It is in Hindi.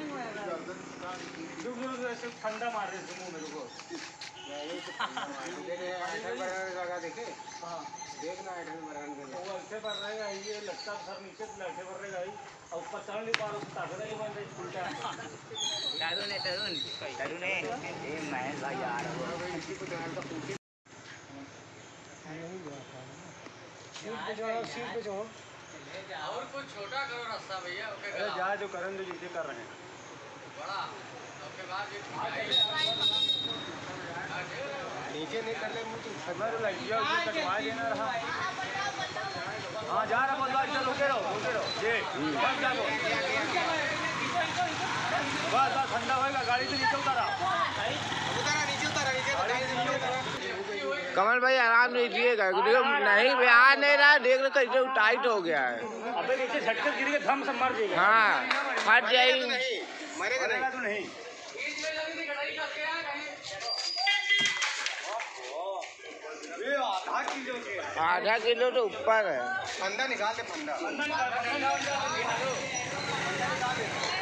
ठंडा मार रहे थे मुंह मेरे को। देखे देखना वो अच्छे पर रहेगा ये लगता सर नीचे लड़के पर रहेगा और ऊपर चढ़ नहीं पा रहा ताकत नहीं बन रही उल्टा तरुण है ये मैं यार सीट पे जाओ और कुछ छोटा करो रास्ता भैया। अरे जा जो करण जो जिसे कर रहे हैं बड़ा उसके बाद नीचे नहीं कर ले मुझे तो लग गया उसे कटवा देना रहा। हाँ जा रहा बोल चल रुके रहो ये बस ठंडा होएगा गाड़ी से नीचे उतारा कमल भाई आराम लीजिएगा नहीं आ नहीं रहा देख रहे कैसे टाइट हो गया है। अबे नीचे झटके गिर के धम से मर जाएगा। हाँ फट जाएगी मरेगा तो नहीं। आधा किलो तो ऊपर है। फंदा निकाल दे फंदा।